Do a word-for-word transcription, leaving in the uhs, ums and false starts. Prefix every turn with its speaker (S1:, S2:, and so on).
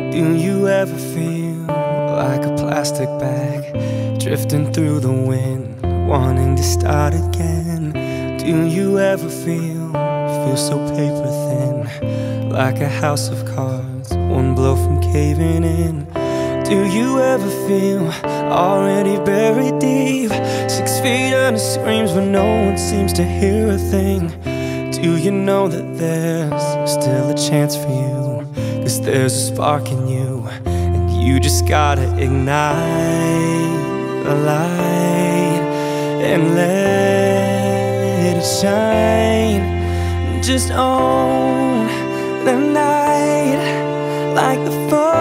S1: Do you ever feel like a plastic bag drifting through the wind, wanting to start again? Do you ever feel, feel so paper thin, like a house of cards, one blow from caving in? Do you ever feel already buried deep, six feet under screams but no one seems to hear a thing? Do you know that there's still a chance for you? 'Cause there's a spark in you, and you just gotta ignite the light and let it shine. Just own the night like the fourth